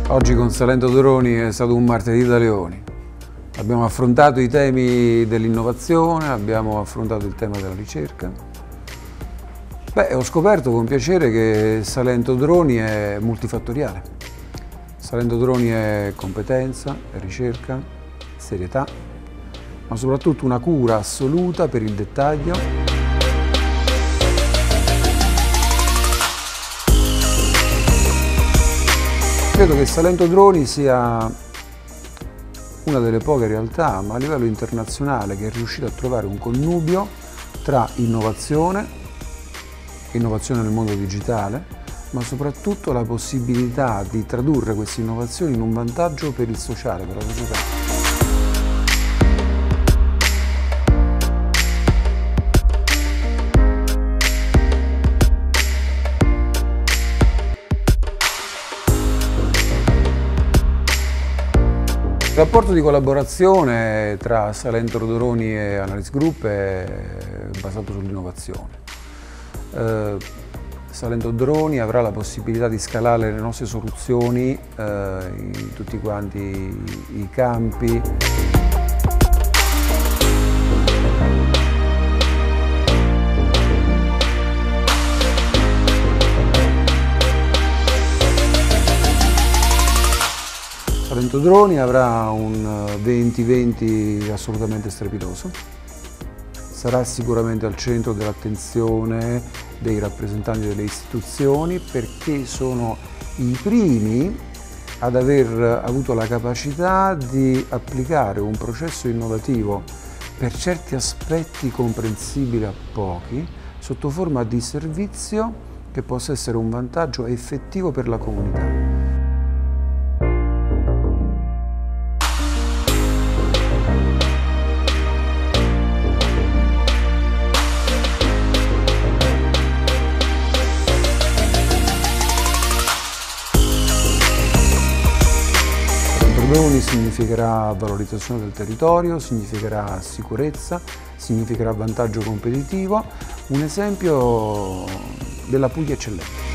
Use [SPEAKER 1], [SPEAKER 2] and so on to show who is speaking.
[SPEAKER 1] Oggi con Salento Droni è stato un martedì da leoni. Abbiamo affrontato i temi dell'innovazione, abbiamo affrontato il tema della ricerca. Ho scoperto con piacere che Salento Droni è multifattoriale. Salento Droni è competenza, è ricerca, serietà, ma soprattutto una cura assoluta per il dettaglio. Credo che Salento Droni sia una delle poche realtà, ma a livello internazionale, che è riuscita a trovare un connubio tra innovazione nel mondo digitale, ma soprattutto la possibilità di tradurre queste innovazioni in un vantaggio per il sociale, per la società. Il rapporto di collaborazione tra Salento Droni e Analyst Group è basato sull'innovazione. Salento Droni avrà la possibilità di scalare le nostre soluzioni in tutti quanti i campi. Salento Droni avrà un 2020 assolutamente strepitoso, sarà sicuramente al centro dell'attenzione dei rappresentanti delle istituzioni, perché sono i primi ad aver avuto la capacità di applicare un processo innovativo per certi aspetti comprensibili a pochi, sotto forma di servizio che possa essere un vantaggio effettivo per la comunità. Droni significherà valorizzazione del territorio, significherà sicurezza, significherà vantaggio competitivo, un esempio della Puglia eccellente.